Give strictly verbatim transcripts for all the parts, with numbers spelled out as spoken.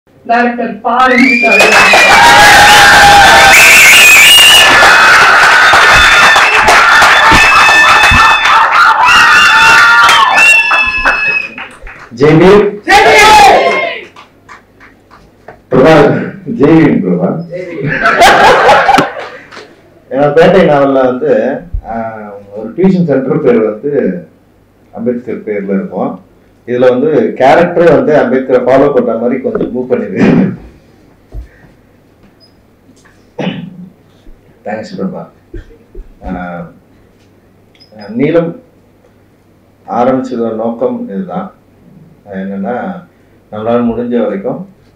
Director பா ரஞ்சித் அவர்கள். ஜெய்பீம் பிரபா ஜெய்பீம் பிரபா ஏன்னா பேட்டை நாவல்ல வந்து ஒரு டியூஷன் சென்டர் பேர் வந்து அம்பேத்கர் பேர்ல இருக்கும். இதுல வந்து கேரக்டர் வந்து அம்பேத்கரை ஃபாலோ பண்ற மாதிரி கொஞ்சம் மூவ் பண்ணிருக்கு. தேங்க்ஸ் பிரபா. நீலம் ஆரம்பிச்சதோட நோக்கம் இதுதான். என்னன்னா நம்மளால முடிஞ்ச வரைக்கும்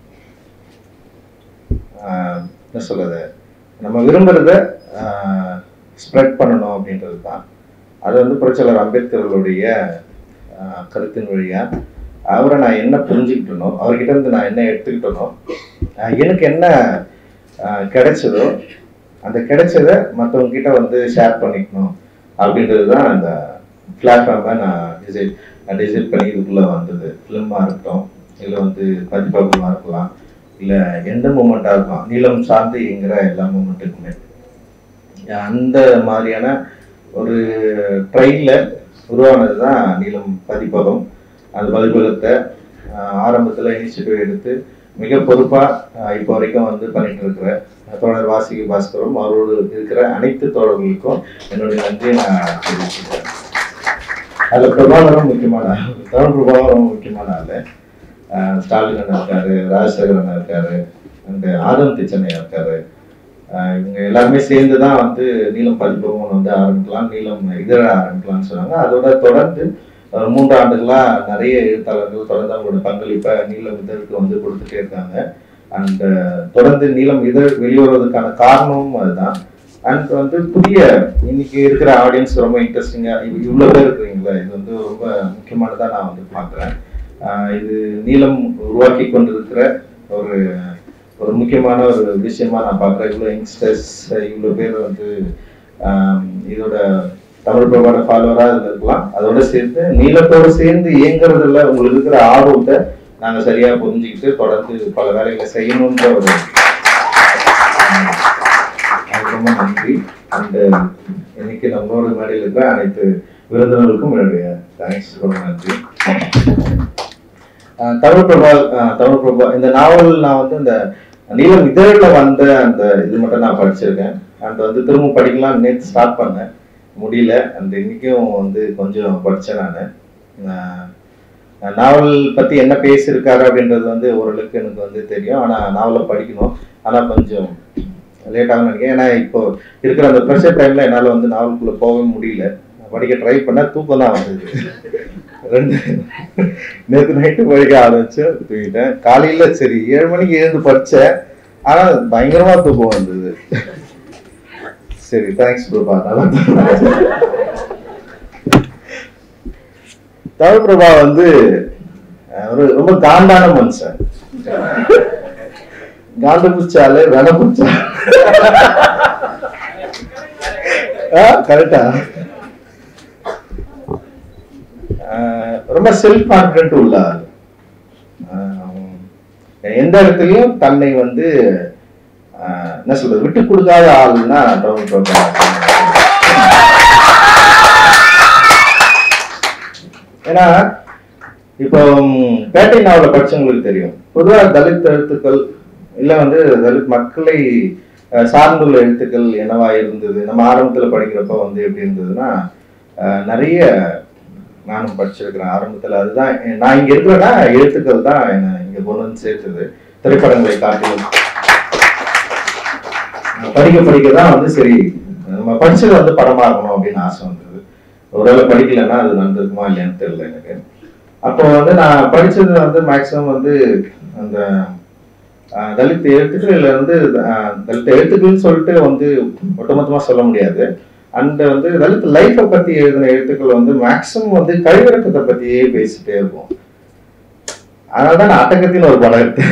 என்ன சொல்றது, நம்ம விரும்புறத ஸ்ப்ரெட் பண்ணணும் அப்படின்றது தான். அது வந்து புரட்சியாளர் அம்பேத்கர்களுடைய கருத்தின் வழியா அவரை நான் என்ன புரிஞ்சுக்கிட்டனோ, அவர்கிட்ட இருந்து நான் என்ன எடுத்துக்கிட்டனோ, எனக்கு என்ன கிடைச்சதோ அந்த கிடைச்சத மற்றவங்க கிட்ட வந்து ஷேர் பண்ணிக்கணும் அப்படின்றது தான் அந்த பிளாட்ஃபார்மை நான் டிசைட் டிசைட் பண்ணி இதுக்குள்ள வந்தது. ஃபிலிமா இருக்கட்டும், இல்லை வந்து பதிப்பகமாக இருக்கலாம், இல்லை எந்த மூமெண்ட்டாக இருக்கலாம், நீளம் சார்ந்து இயங்குற எல்லா மூமெண்ட்டுக்குமே அந்த மாதிரியான ஒரு ட்ரைனில் உருவானது தான் நீளம் பதிப்பகம். அந்த பதிப்பகத்தை ஆரம்பத்தில் இனிஷியேட்டிவ் எடுத்து மிக பொறுப்பாக இப்போ வரைக்கும் வந்து பண்ணிட்டு இருக்கிற தோழர் வாசிகி பாஸ்கரும் அவரோடு இருக்கிற அனைத்து தோழர்களுக்கும் என்னுடைய நன்றியை நான் தெரிவிச்சுக்கிறேன். அதில் பிரபாகரும் முக்கியமான தமிழ் பிரபாகரும் முக்கியமான ஆள். ஸ்டாலின் அண்ணா இருக்காரு, ராஜசேகர் அண்ணா இருக்காரு, அந்த ஆதம் திச்சனையா இருக்காரு. இவங்க எல்லாருமே சேர்ந்து தான் வந்து நீளம் பதிப்பகம் வந்து ஆரம்பிக்கலாம், நீளம் இதழ ஆரம்பிக்கலாம்னு சொன்னாங்க. அதோட தொடர்ந்து மூன்று ஆண்டுகளா நிறைய எழுத்தாளர்கள் தொடர்ந்து அவங்களோட பங்களிப்பை நீளம் இதழுக்கு வந்து கொடுத்துட்டே இருக்காங்க. அண்ட் தொடர்ந்து நீளம் இதழ் வெளிவருவதற்கான காரணமும் அதுதான். அண்ட் வந்து புதிய இன்னைக்கு இருக்கிற ஆடியன்ஸ் ரொம்ப இன்ட்ரெஸ்டிங்கா இவ்வளவு பேர் இருக்கிறீங்களா, இது வந்து ரொம்ப முக்கியமானதா நான் வந்து பாக்குறேன். இது நீளம் உருவாக்கி கொண்டிருக்கிற ஒரு ஒரு முக்கியமான ஒரு விஷயமா நான் பார்க்குறேன். இவ்வளோ யங்ஸ்டர்ஸ் இவ்வளோ பேர் வந்து இதோட தமிழ் பிரபாட ஃபாலோவராக இதில் இருக்கலாம். அதோட சேர்த்து நீளத்தோடு சேர்ந்து இயங்குறதுல உங்களுக்கு இருக்கிற ஆர்வத்தை நாங்கள் சரியாக புரிஞ்சுக்கிட்டு தொடர்ந்து பல வேலைகளை செய்யணுன்ற ஒரு ரொம்ப நன்றி. அந்த இன்னைக்கு நம்மளோட மேடையில் இருக்கிற அனைத்து விருந்தினர்களுக்கும் என்னுடைய தேங்க்ஸ், ரொம்ப நன்றி. தமிழ் பிரபா தமிழ் பிரபா இந்த நாவல் நான் வந்து இந்த நீளம் இதழில் வந்த அந்த இது மட்டும் நான் படிச்சிருக்கேன். அண்ட் வந்து திரும்ப படிக்கலாம் நேற்று ஸ்டார்ட் பண்ணேன், முடியல. அந்த இன்னைக்கும் வந்து கொஞ்சம் படித்தேன். நான் நாவல் பற்றி என்ன பேசியிருக்காரு அப்படின்றது வந்து ஓரளவுக்கு எனக்கு வந்து தெரியும். ஆனால் நாவலை படிக்கணும், ஆனால் கொஞ்சம் லேட்டாக நினைக்கிறேன். ஏன்னா இப்போ இருக்கிற அந்த ப்ரெஷர் டைமில் என்னால் வந்து நாவலுக்குள்ளே போக முடியல. படிக்க ட்ரை பண்ண தூக்கம் தான் வந்தது. ரெண்டு நேற்று நைட்டு படிக்க ஆரம்பிச்சு தூங்கிட்டேன். காலையில சரி ஏழு மணிக்கு எழுந்து படிச்சேன், ஆனா பயங்கரமா தூக்கம் வந்தது. சரி, தேங்க்ஸ் பிரபா. நல்லா தமிழ் பிரபா வந்து ஒரு ரொம்ப காண்டான மனுஷன். காண்டு பிடிச்சாலே வென பிடிச்சா கரெக்டா ரொம்ப செல்ஃப் கான்பிடென்ட் உள்ள ஆள். எந்த இடத்துலயும் தன்னை வந்து என்ன சொல்றது விட்டு கொடுக்காத ஆளுன்னா தமிழ் பிரபா. ஏன்னா இப்போ பேட்டை நாவல படிச்சவங்களுக்கு தெரியும், பொதுவாக தலித் எழுத்துக்கள் இல்ல வந்து தலித் மக்களை சார்ந்துள்ள எழுத்துக்கள் என்னவா இருந்தது. நம்ம ஆரம்பத்துல படிக்கிறப்ப வந்து எப்படி இருந்ததுன்னா, நிறைய நானும் படிச்சிருக்கிறேன் ஆரம்பத்துல. அதுதான் நான் இங்க இருக்கிறேன்னா எழுத்துக்கள் தான் என்ன இங்க கொண்டு வந்து சேர்த்தது. திரைப்படங்களை காட்டிலும் படிக்க படிக்க தான் வந்து சரி நம்ம படிச்சது வந்து படமாகணும் அப்படின்னு ஆசை வந்தது. ஒருவேளை படிக்கலைன்னா அது நடந்திருக்குமா இல்லையான்னு தெரியல எனக்கு. அப்போ வந்து நான் படிச்சது வந்து மேக்சிமம் வந்து அந்த தலித் எழுத்துக்கள் வந்து தலித் எழுத்துக்கள்னு சொல்லிட்டு வந்து ஒட்டுமொத்தமா சொல்ல முடியாது. அண்ட் வந்து தலித் லைஃபை பத்தி எழுதின எழுத்துக்கள் வந்து மேக்சிமம் வந்து கழிவிறக்கத்தை பத்தியே பேசிட்டே இருக்கும். அதனாலதான் நான் அட்டகத்தின்னு ஒரு படம் எடுத்தேன்.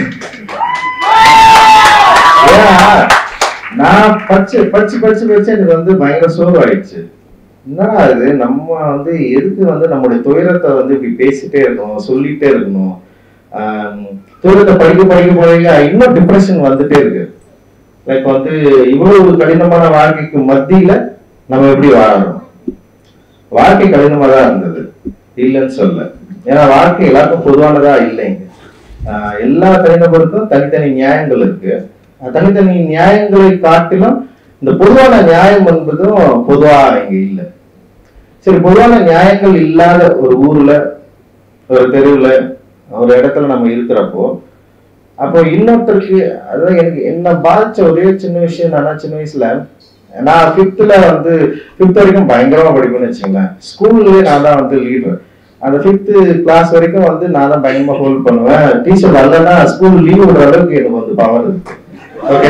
ஏன்னா நான் படிச்சு படிச்சு படிச்சு படிச்சு எனக்கு வந்து பயங்கர சோர்வு ஆயிடுச்சு. என்னடா இது, நம்ம வந்து எதுக்கு வந்து நம்மளுடைய துயரத்தை வந்து இப்படி பேசிட்டே இருக்கணும், சொல்லிட்டே இருக்கணும். ஆஹ் தூரத்தை படிக்க படிக்க போறீங்க இன்னும் டிப்ரெஷன் வந்துட்டே இருக்கு. லைக் வந்து இவ்வளவு கடினமான வாழ்க்கைக்கு மத்தியில நம்ம எப்படி வாழணும்? வாழ்க்கை கடினமா தான் இருந்தது, இல்லைன்னு சொல்ல. ஏன்னா வாழ்க்கை எல்லாருக்கும் பொதுவானதா இல்லைங்க. ஆஹ் எல்லா தனிநபருக்கும் தனித்தனி நியாயங்கள் இருக்கு. தனித்தனி நியாயங்களை காட்டிலும் இந்த பொதுவான நியாயம் என்பதும் பொதுவா இங்க இல்லை. சரி, பொதுவான நியாயங்கள் இல்லாத ஒரு ஊர்ல, ஒரு தெருவுல, ஒரு இடத்துல நம்ம இருக்கிறப்போ, அப்போ இன்னொருத்தருக்கு, அதாவது எனக்கு என்ன பாதிச்ச ஒரே சின்ன விஷயம் என்னன்னா, சின்ன வயசுல நான் ஃபிஃப்த்ல வந்து ஃபிஃப்த் வரைக்கும் பயங்கரமா படிப்பேன்னு வச்சுங்களேன். ஸ்கூல்லயே நான் தான் வந்து லீடர். அந்த ஃபிஃப்த் கிளாஸ் வரைக்கும் வந்து நான் தான் பயங்கரமா ஹோல்ட் பண்ணுவேன். டீச்சர் வரலன்னா ஸ்கூல் லீவ் விடுற அளவுக்கு எனக்கு வந்து பவர் இருக்கு. ஓகே,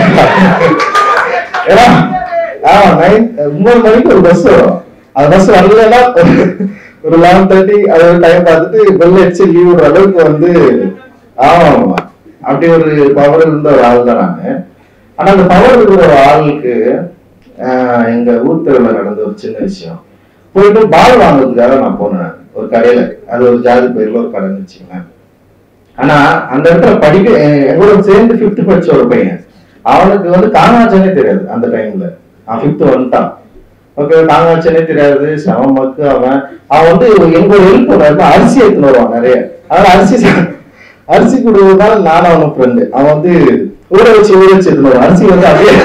ஏன்னா ஆமா நைன் ஒன்பது மணிக்கு ஒரு பஸ் வரும். அந்த பஸ் வரலன்னா ஒரு லெவன் தேர்ட்டி அது டைம் பார்த்துட்டு பெல் அடிச்சு லீவ் விடுற அளவுக்கு வந்து ஆமா ஆமா அப்படி ஒரு பவர் இருந்த ஒரு ஆள் தான் நானு. ஆனா அந்த பவர் இருக்கிற ஒரு ஆளுக்கு ஆஹ் எங்க ஊர் தெருவில் நடந்த ஒரு சின்ன விஷயம். போயிட்டு பால் வாங்குறதுக்காக நான் போனேன் ஒரு கடையில. அது ஒரு ஜாதி பேர்ல ஒரு கடைன்னு வச்சுக்கேன். ஆனா அந்த இடத்துல படிக்க எங்களோட சேர்ந்து ஃபிஃப்த் படிச்ச ஒரு பையன், அவனுக்கு வந்து காங்காச்சனே தெரியாது அந்த டைம்ல. அவன் ஃபிஃப்த் வந்துட்டான். ஓகே, காங்காச்சனே தெரியாது, சமமக்கு. அவன் அவன் வந்து எங்களோட ஹெல்ப் பண்ண அரிசி எடுத்துன்னு வருவான் நிறைய. அதனால அரிசி அரிசி கொடுத்ததுனால நானும் அவனும் ஃப்ரெண்டு. அவன் வந்து ஊற வச்சு ஊற வச்சு எடுத்துன்னு வருவான். அரிசி வந்து அப்படியே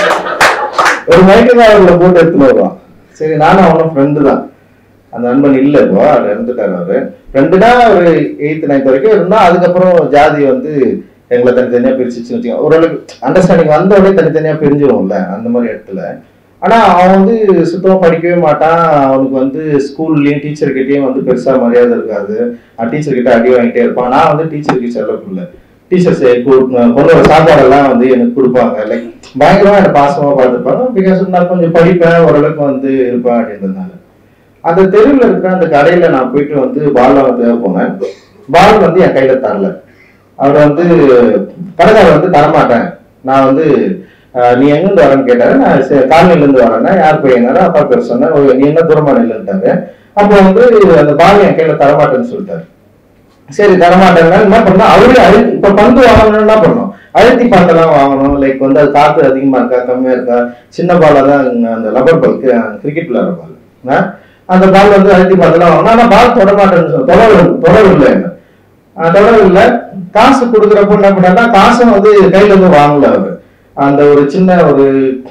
ஒரு மைக்ரோவேவ்ல போட்டு எடுத்துன்னு வருவான். சரி, நானும் அவனும் ஃப்ரெண்டு தான். அந்த நண்பன் இல்லை இப்போ, அது இருந்துட்டாரு. அவரு ஃப்ரெண்டுனா ஒரு எயித்து நைன்த் வரைக்கும் இருந்தா. அதுக்கப்புறம் ஜாதி வந்து எங்களை தனித்தனியா பிரிச்சுன்னு வச்சுக்கோங்க. ஓரளவுக்கு அண்டர்ஸ்டாண்டிங் வந்த உடனே தனித்தனியா பிரிஞ்சிடும்ல அந்த மாதிரி இடத்துல. ஆனா அவன் வந்து சுத்தமா படிக்கவே மாட்டான். அவனுக்கு வந்து ஸ்கூல்லயும் டீச்சர்கிட்டயும் வந்து பெருசா மரியாதை இருக்காது. டீச்சர் கிட்ட அடி வாங்கிட்டே இருப்பான். நான் வந்து டீச்சருக்கு செல்லக்குள்ள டீச்சர்ஸ் பொண்ணோட சாப்பாடெல்லாம் வந்து எனக்கு கொடுப்பாங்க. லைக் பயங்கரமா எனக்கு பாசமா பார்த்துருப்பாங்க. பிகாஸ் நான் கொஞ்சம் படிப்பேன், ஓரளவுக்கு வந்து இருப்பேன் அப்படின்றதுனால. அந்த தெருவில் இருக்கிற அந்த கடையில நான் போயிட்டு வந்து பால் வாங்க தேவை போனேன். பால் வந்து என் கையில தரல. அவர் வந்து கடைக்காரர் வந்து தரமாட்டேன், நான் வந்து நீ எங்கிருந்து வரேன்னு கேட்டாரு. நான் காலனில இருந்து வரேன்னா, யார் பையனாரு, அப்பா பேர் சொன்னேன். நீ என்ன தூரமா இல்லைன்ட்டாரு. அப்போ வந்து அந்த பால் என் கையில தரமாட்டேன்னு சொல்லிட்டாரு. சரி, தரமாட்டேன்னா என்ன பண்ணா, அவரே அழுத்தி இப்ப பந்து வாங்கணும்னு என்ன பண்ணணும், அழுத்தி பாட்டெல்லாம் வாங்கணும். லைக் வந்து அது காத்து அதிகமா இருக்கா கம்மியா இருக்கா, சின்ன பாலா தான் அந்த லப்பர் பால் கிரிக்கெட் விளையாடுற பால், அந்த பால் வந்து அழுத்தி பாட்டெல்லாம் வாங்கணும். ஆனா பால் தொட மாட்டேன்னு சொல்ல தொடர் தொடரவில்லை என்ன தொடரவில்லை. காசு கொடுக்குறப்போ என்ன பண்ணா, காசும் வந்து கையில இருந்து வாங்கல. அவரு அந்த ஒரு சின்ன ஒரு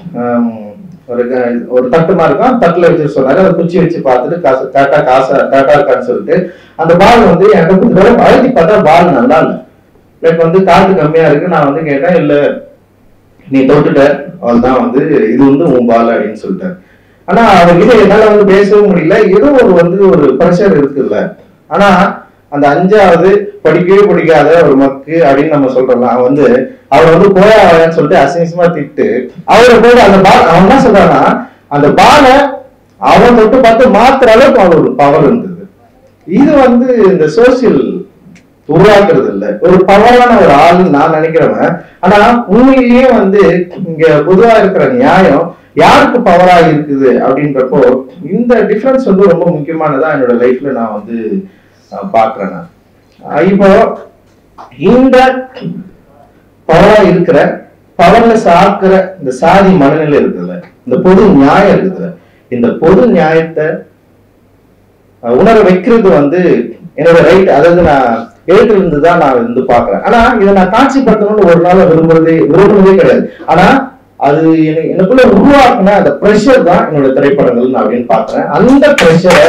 ஒரு ஒரு தட்டு மாதிரி இருக்கும், தட்டுல வச்சு சொன்னாரு. அதை குச்சி வச்சு பார்த்துட்டு காசு டாட்டா காசு டாட்டா இருக்கான்னு சொல்லிட்டு அந்த பால் வந்து என்கிட்ட கொடுத்துட்டு அழுத்தி பார்த்தா பால் நல்லா இல்லை. லைக் வந்து காற்று கம்மியா இருக்கு. நான் வந்து கேட்டேன், இல்ல நீ தொட்டுட்ட, அவள்தான் வந்து இது வந்து உன் பால் அப்படின்னு சொல்லிட்டாரு. ஆனா அவர்கிட்ட என்னால வந்து பேசவும் முடியல. ஏதோ ஒரு வந்து ஒரு ப்ரெஷர் இருக்குல்ல. ஆனா அந்த அஞ்சாவது படிக்கவே பிடிக்காத ஒரு மக்கு அப்படின்னு நம்ம சொல்றோம்ல, அவன் வந்து அவர் வந்து கோயாவான்னு சொல்லிட்டு அசிங்கமா திட்டு அவரை போய் அந்த பால் அவன் என்ன சொல்றான்னா, அந்த பாலை அவன் தொட்டு பார்த்து மாத்துற அளவுக்கு அவன் ஒரு பவர் இருந்தது. இது வந்து இந்த சோசியல் உருவாக்குறது இல்ல, ஒரு பவரான ஒரு ஆளுன்னு நான் நினைக்கிறவன். ஆனா உண்மையிலேயே வந்து இங்க பொதுவா இருக்கிற நியாயம் யாருக்கு பவரா இருக்குது அப்படின்றப்போ இந்த டிஃபரன்ஸ் வந்து ரொம்ப முக்கியமானதா என்னோட லைஃப்ல நான் வந்து பாக்குறேன். இப்போ இந்த பவரா இருக்கிற பவர்லெஸ் ஆக்குற இந்த சாதி மனநிலை இருக்குதுல்ல, இந்த பொது நியாயம் இருக்குதுல்ல, இந்த பொது நியாயத்தை உணர வைக்கிறது வந்து என்னோட ரைட். அதாவது நான் எழுத்துல இருந்து தான் நான் வந்து பாக்குறேன். ஆனா இதை நான் காட்சிப்படுத்தணும்னு ஒரு நாள் விரும்புறதே விரும்புறதே கிடையாது. ஆனா அது எனக்குள்ள உருவாக்குன அந்த பிரஷர் தான் என்னோட திரைப்படங்கள் அப்படின்னு பாக்குறேன். அந்த பிரஷரை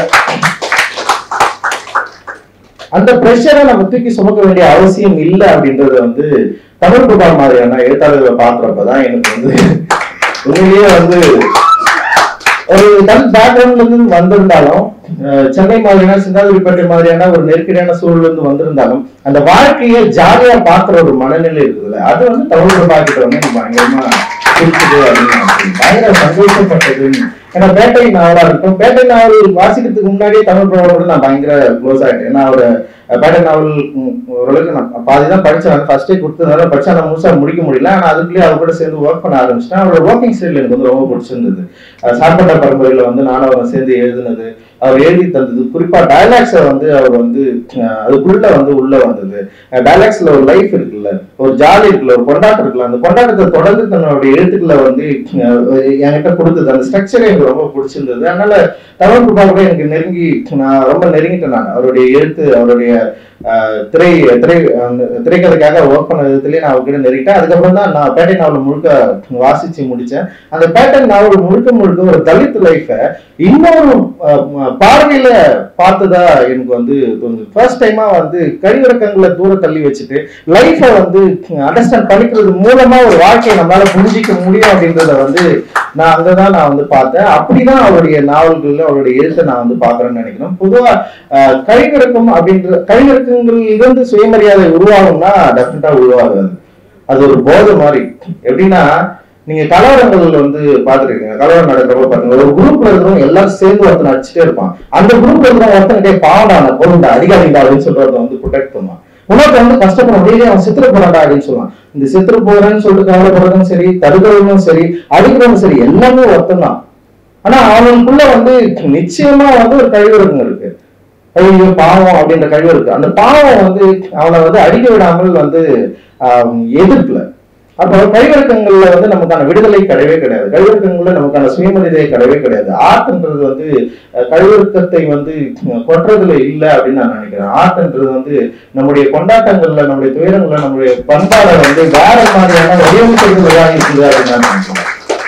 அந்த பிரஷரை நம்ம தூக்கி சுமக்க வேண்டிய அவசியம் இல்லை அப்படின்றத வந்து தமிழ் புகார் மாதிரியான எழுத்தாளர்களை பாக்குறப்பதான் எனக்கு வந்து உண்மையிலேயே வந்து ஒரு தன் பேக்ரவுண்ட்ல இருந்து வந்திருந்தாலும், சென்னை மாதிரியான சிந்தாதிரிப்பேட்டை மாதிரியான ஒரு நெருக்கடியான சூழல் இருந்து வந்திருந்தாலும் அந்த வாழ்க்கையை ஜாலியா பாக்குற ஒரு மனநிலை இருக்குதுல்ல, அது வந்து தமிழ் புகார்கிட்ட வந்து எனக்கு பயங்கரமா பிடிச்சது அப்படின்னு பயங்கர சந்தோஷப்பட்டது. ஏன்னா பேட்டை நாவலா இருக்கும், பேட்டை நாவல் வாசிக்கிறதுக்கு முன்னாடியே தமிழ் புகாரோட நான் பயங்கர க்ளோஸ் ஆயிட்டேன். ஏன்னா அவரை பேட்டை நாவல் ஓரளவுக்கு நான் பாதிதான் படிச்சேன். ஃபர்ஸ்டே கொடுத்ததுனால படிச்சா நான் முழுசா முடிக்க முடியல. ஆனா அதுக்குள்ளேயே அவர் கூட சேர்ந்து ஒர்க் பண்ண ஆரம்பிச்சிட்டேன். அவரோட ஒர்க்கிங் ஸ்டைல் எனக்கு வந்து ரொம்ப பிடிச்சிருந்தது. சார்பட்ட பரம்பரையில வந்து நானும் அவரை சேர்ந்து எழுதுனது, அவர் எழுதி தந்தது. குறிப்பா டயலாக்ஸை வந்து அவர் வந்து அதுக்குள்ள வந்து உள்ள வந்தது. டயலாக்ஸ்ல ஒரு லைஃப் இருக்குல்ல, ஒரு ஜாலி இருக்குல்ல, ஒரு கொண்டாட்டம் இருக்குல்ல, அந்த கொண்டாட்டத்தை தொடர்ந்து தன்னுடைய எழுத்துக்களை வந்து என்கிட்ட கொடுத்தது. அந்த ஸ்ட்ரக்சரே எனக்கு ரொம்ப பிடிச்சிருந்தது. அதனால தமிழ் குப்பா கூட எனக்கு நெருங்கி நான் ரொம்ப நெருங்கிட்டேன். நான் அவருடைய எழுத்து, அவருடைய திரை திரை திரைக்கதைக்காக ஒர்க் பண்ண விதத்துலேயே நான் அவர்கிட்ட நெருங்கிட்டேன். அதுக்கப்புறம் தான் நான் பேட்டை நாவல் முழுக்க வாசிச்சு முடிச்சேன். அந்த பேட்டை நாவல் முழுக்க முழுக்க ஒரு தலித் லைஃபை இன்னொரு பார்வையில பார்த்ததா எனக்கு வந்து தோணுது. ஃபர்ஸ்ட் டைமா வந்து கழிவிறக்கங்களை தூர தள்ளி வச்சுட்டு லைஃபை வந்து அண்டர்ஸ்டாண்ட் பண்ணிக்கிறது மூலமா ஒரு வாழ்க்கையை நம்மளால புரிஞ்சிக்க முடியும் அப்படின்றத வந்து நான் அங்கதான் நான் வந்து பார்த்தேன். அப்படிதான் அவருடைய நாவல்கள்ல அவருடைய எழுத்தை நான் வந்து பாக்குறேன்னு நினைக்கிறேன். பொதுவா கழிவிறக்கம் அப்படின்ற கழிவிறக்கங்கள் இருந்து சுயமரியாதை உருவாகும்னா டெஃபினட்டா உருவாகாது. அது ஒரு போதை மாதிரி. எப்படின்னா, நீங்க கலவரங்கள் வந்து பாத்துருக்கீங்க, கலவரம் நடக்கிறப்ப பாருங்க, ஒரு குரூப்ல இருக்கிறவங்க எல்லாரும் சேர்ந்து ஒருத்தனை அடிச்சுட்டே இருப்பான். அந்த குரூப்ல இருக்கிறவங்க ஒருத்தனுக்கே பாவடான பொருண்டா அதிகாரிடா அப்படின்னு சொல்றத வந்து ப்ரொடெக்ட் பண்ணுவான். உனக்கு வந்து கஷ்டப்பட முடியல, அவன் சித்திர போறான்டா அப்படின்னு சொல்லுவான். இந்த சித்திர போறேன்னு சொல்லிட்டு கவலைப்படுறதும் சரி, தடுக்கிறதும் சரி, அடிக்கிறதும் சரி, எல்லாமே ஒருத்தம் தான். ஆனா அவனுக்குள்ள வந்து நிச்சயமா வந்து ஒரு கழிவிறக்கம் இருக்கு. ஐயோ பாவம் அப்படின்ற கழிவு இருக்கு. அந்த பாவம் வந்து அவனை வந்து அடிக்க விடாமல் வந்து ஆஹ் எதிர்க்கல. அப்போ கழிவிறக்கங்கள்ல வந்து நமக்கான விடுதலை கிடையவே கிடையாது. கழிவிறக்கங்கள்ல நமக்கான சுயமரியாதை கிடையவே கிடையாது. ஆர்ட்ன்றது வந்து கழிவிறக்கத்தை வந்து கொட்டுறதுல இல்லை அப்படின்னு நான் நினைக்கிறேன். ஆர்ட்ன்றது வந்து நம்முடைய கொண்டாட்டங்கள்ல, நம்முடைய துயரங்கள்ல, நம்முடைய பண்பாடை வந்து வேற மாதிரியான வடிவமைப்புகளாக இருக்குது அப்படின்னு நான் நினைக்கிறேன்.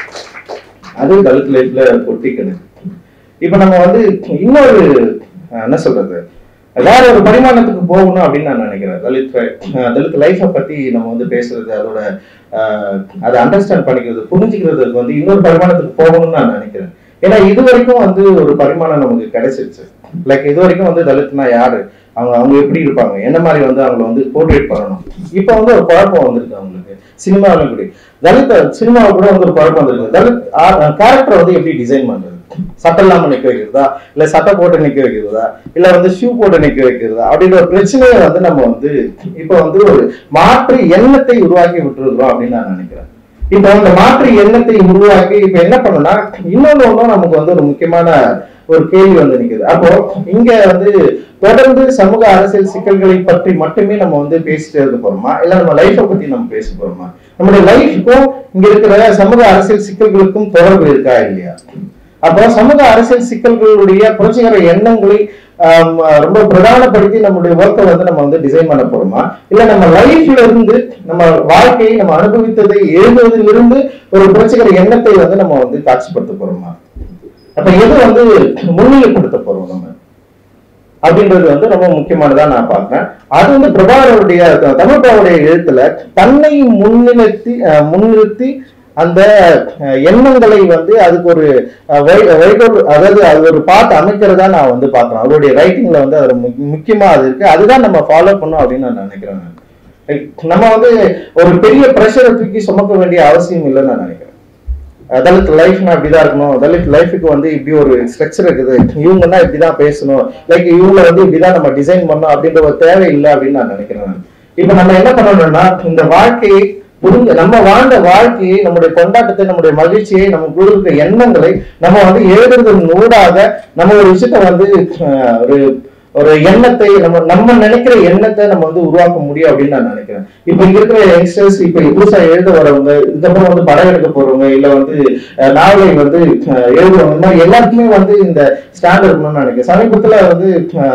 அது தலித் லைஃப்ல கொட்டிக்கணும். இப்ப நம்ம வந்து இன்னொரு என்ன சொல்றது, வேற ஒரு பரிமாணத்துக்கு போகணும் அப்படின்னு நான் நினைக்கிறேன். தலித் தலித் லைஃபை பத்தி நம்ம வந்து பேசுறது, அதோட ஆஹ் அதை அண்டர்ஸ்டாண்ட் பண்ணிக்கிறது, புரிஞ்சுக்கிறதுக்கு வந்து இன்னொரு பரிமாணத்துக்கு போகணும்னு நான் நினைக்கிறேன். ஏன்னா இது வரைக்கும் வந்து ஒரு பரிமாணம் நமக்கு கிடைச்சிருச்சு. லைக் இது வரைக்கும் வந்து தலித்னா யாரு, அவங்க அவங்க எப்படி இருப்பாங்க, என்ன மாதிரி வந்து அவங்களை வந்து போர்ட்ரேட் பண்ணணும். இப்போ வந்து ஒரு குழப்பம் வந்திருக்கு அவங்களுக்கு சினிமாவிலும் கூட. தலித் சினிமாவை கூட வந்து ஒரு குழப்பம் வந்திருக்கு. தலித் கேரக்டரை வந்து எப்படி டிசைன் பண்றது, சட்டை இல்லாம நிக்க வைக்கிறதா, இல்ல சட்டை போட்டு நிக்க வைக்கிறதா, இல்ல வந்து ஷூ போட்டு நிக்க வைக்கிறதா அப்படின்ற ஒரு பிரச்சனையை வந்து நம்ம வந்து இப்ப வந்து ஒரு மாற்று எண்ணத்தை உருவாக்கி விட்டுருக்கிறோம் அப்படின்னு நான் நினைக்கிறேன். இப்ப அந்த மாற்று எண்ணத்தை உருவாக்கி இப்ப என்ன பண்ணணும்னா, இன்னொன்னு ஒன்றும் நமக்கு வந்து ஒரு முக்கியமான ஒரு கேள்வி வந்து நிக்குது. அப்போ இங்க வந்து தொடர்ந்து சமூக அரசியல் சிக்கல்களை பற்றி மட்டுமே நம்ம வந்து பேசிட்டு இருக்க போறோமா, இல்ல நம்ம லைஃபை பத்தி நம்ம பேச போறோமா? நம்முடைய லைஃபுக்கும் இங்க இருக்கிற சமூக அரசியல் சிக்கல்களுக்கும் தொடர்பு இருக்கா இல்லையா? அப்போ சமூக அரசியல் சிக்கல்களுடைய புரட்சிகர எண்ணங்களை ரொம்ப பிரதானப்படுத்தி நம்முடைய ஒர்க்கை வந்து நம்ம வந்து டிசைன் பண்ண போறோமா, இல்ல நம்ம லைஃப்ல இருந்து நம்ம வாழ்க்கையை நம்ம அனுபவித்ததை எழுதுவதிலிருந்து ஒரு புரட்சிகர எண்ணத்தை வந்து நம்ம வந்து காட்சிப்படுத்த போறோமா? அப்ப எது வந்து முன்னிலைப்படுத்த போறோம் நம்ம அப்படின்றது வந்து ரொம்ப முக்கியமானதா நான் பார்க்கிறேன். அது வந்து பிரபாகருடைய தமிழ்பாவுடைய எழுத்துல தன்னை முன்னிறுத்தி முன்னிறுத்தி அந்த எண்ணங்களை வந்து அதுக்கு ஒரு அதாவது அது ஒரு பார்த்து அமைக்கிறதா நான் வந்து பாக்குறேன். அவருடைய ரைட்டிங்ல வந்து அது முக்கியமா அது இருக்கு. அதுதான் நம்ம ஃபாலோ பண்ணும் அப்படின்னு நான் நினைக்கிறேன். நம்ம வந்து ஒரு பெரிய பிரஷரை தூக்கி சுமக்க வேண்டிய அவசியம் இல்லைன்னு நான் நினைக்கிறேன். தலித் லைஃப்னா இப்படிதான் இருக்கணும், தலித் லைஃபுக்கு வந்து இப்படி ஒரு ஸ்ட்ரக்சர் இருக்குது, இவங்கன்னா இப்படிதான் பேசணும், லைக் இவங்க வந்து இப்படிதான் நம்ம டிசைன் பண்ணணும் அப்படின்ற ஒரு தேவை இல்லை அப்படின்னு நான் நினைக்கிறேன். இப்ப நம்ம என்ன பண்ணணும்னா, இந்த வாழ்க்கையை புரிஞ்ச நம்ம வாழ்ந்த வாழ்க்கையை, நம்முடைய கொண்டாட்டத்தை, நம்முடைய மகிழ்ச்சியை, நம்ம கொடுக்கிற எண்ணங்களை நம்ம வந்து எழுதுறதன் ஊடாக நம்ம ஒரு விஷயத்த வந்து ஒரு ஒரு எண்ணத்தை நம்ம நம்ம நினைக்கிற எண்ணத்தை நம்ம வந்து உருவாக்க முடியும் அப்படின்னு நான் நினைக்கிறேன். இப்ப இங்க இருக்கிற யங்ஸ்டர்ஸ், இப்ப புதுசா எழுத வரவங்க, இதுக்கப்புறம் வந்து படம் எடுக்க போறவங்க, இல்ல வந்து நாவலை வந்து எழுதுறவங்க, இந்த மாதிரி எல்லாருக்குமே வந்து இந்த ஸ்டாண்ட் இருக்கணும்னு நினைக்கிறேன். சமீபத்துல வந்து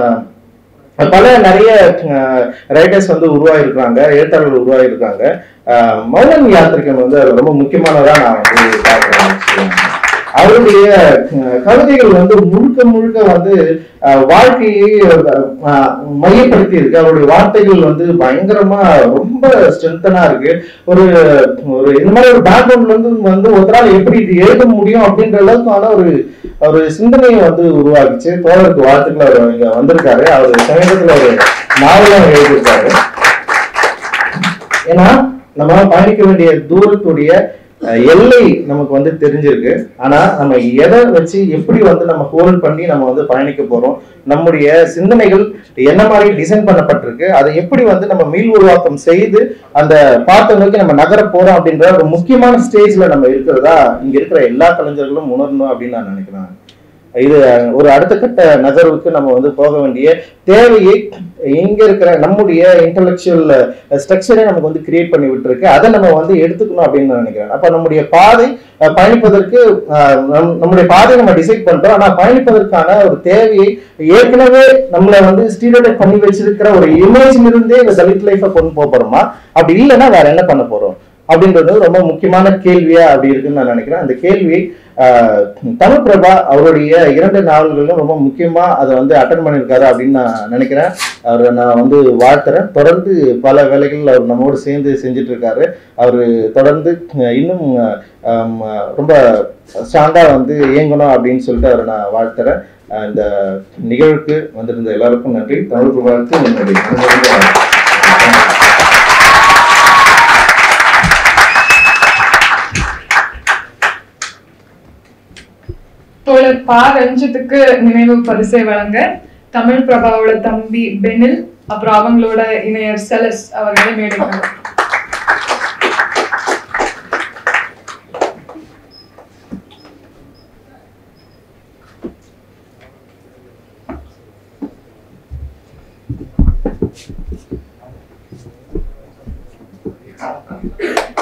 பல நிறைய ரைட்டர்ஸ் வந்து உருவாயிருக்காங்க, எழுத்தாளர்கள் உருவாயிருக்காங்க. மௌனன் யாத்திரிகன் வந்து அது ரொம்ப முக்கியமானதா நான் வந்து பார்க்கிறேன். அவருடைய கவிதைகள் வந்து முழுக்க முழுக்க வந்து வாழ்க்கையை மையப்படுத்தி இருக்கு. அவருடைய வார்த்தைகள் வந்து பயங்கரமா ரொம்ப ஸ்ட்ரென்த்தனா இருக்கு. ஒரு ஒரு இந்த மாதிரி ஒரு பேக்ரவுண்ட்ல இருந்து வந்து ஒருத்தரால் எப்படி இது எழுத முடியும் அப்படின்ற அளவுக்கான ஒரு ஒரு சிந்தனையை வந்து உருவாக்குச்சு. தோழருக்கு வாழ்த்துக்கள். அவர் இங்க வந்திருக்காரு. அவர் சமீபத்துல ஒரு நாவலும் எழுதியிருக்காரு. ஏன்னா நம்ம பயணிக்க வேண்டிய தூரத்துடைய எல்லை நமக்கு வந்து தெரிஞ்சிருக்கு. ஆனா நம்ம எதை வச்சு எப்படி வந்து நம்ம ஹோல்ட் பண்ணி நம்ம வந்து பயணிக்க போறோம், நம்முடைய சிந்தனைகள் என்ன மாதிரி டிசைன் பண்ணப்பட்டிருக்கு, அதை எப்படி வந்து நம்ம மீள் உருவாக்கம் செய்து அந்த பார்த்த நோக்கி நம்ம நகர போறோம் அப்படின்ற ஒரு முக்கியமான ஸ்டேஜ்ல நம்ம இருக்கிறதா இங்க இருக்கிற எல்லா கலைஞர்களும் உணரணும் அப்படின்னு நான் நினைக்கிறேன். இது ஒரு அடுத்த கட்ட நகர்வுக்கு நம்ம வந்து போக வேண்டிய தேவையை இங்க இருக்கிற நம்முடைய இன்டெலெக்சுவல் ஸ்ட்ரக்சரை நமக்கு வந்து கிரியேட் பண்ணி விட்டுருக்கு. அதை நம்ம வந்து எடுத்துக்கணும் அப்படின்னு நான் நினைக்கிறேன். அப்ப நம்முடைய பாதை பயணிப்பதற்கு நம்முடைய பாதையை நம்ம டிசைட் பண்றோம். ஆனா பயணிப்பதற்கான ஒரு தேவையை ஏற்கனவே நம்மளை வந்து ஸ்டீரியோடைப் பண்ணி வச்சிருக்கிற ஒரு இமேஜ்ல இருந்தே இந்த தலித் லைஃபை கொண்டு போக போறோமா, அப்படி இல்லைன்னா வேற என்ன பண்ண போறோம் அப்படின்றது ரொம்ப முக்கியமான கேள்வியா அப்படி இருக்குன்னு நான் நினைக்கிறேன். அந்த கேள்வியை ஆஹ் தமிழ் பிரபா அவருடைய இரண்டு நாவல்களும் ரொம்ப முக்கியமா அதை வந்து அட்டன் பண்ணியிருக்காரு அப்படின்னு நான் நினைக்கிறேன். அவரை நான் வந்து வாழ்த்துறேன். தொடர்ந்து பல வேலைகள் அவர் நம்மோடு சேர்ந்து செஞ்சுட்டு இருக்காரு. அவரு தொடர்ந்து இன்னும் ரொம்ப ஸ்ட்ராங்கா வந்து இயங்கணும் அப்படின்னு சொல்லிட்டு அவரை நான் வாழ்த்துறேன். இந்த நிகழ்வுக்கு வந்திருந்த எல்லாருக்கும் நன்றி. தமிழ் பிரபாவுக்கு நன்றி. தோழர் பா ரஞ்சித்துக்கு நினைவு பரிசை வழங்க தமிழ் பிரபாவோட தம்பி பெனில் அப்புறம் அவங்களோட இணையர் செலஸ் அவர்களை மேடைக்காங்க. Thank you.